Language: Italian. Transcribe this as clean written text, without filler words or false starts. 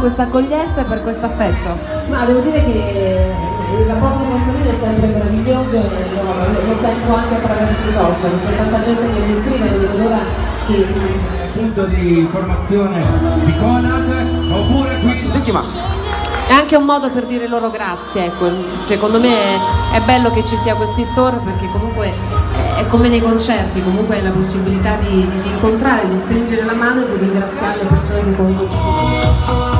questa accoglienza e per questo affetto? Ma devo dire che il rapporto con Torino è sempre meraviglioso e lo sento anche attraverso i social, c'è tanta gente che mi scrive, non vedo l'ora che... punto di formazione di Conad, oppure qui... Senti, ma È anche un modo per dire loro grazie, ecco. Secondo me è bello che ci sia questi store, perché comunque è come nei concerti, comunque hai la possibilità di incontrare, di stringere la mano e di ringraziare le persone che comunque ti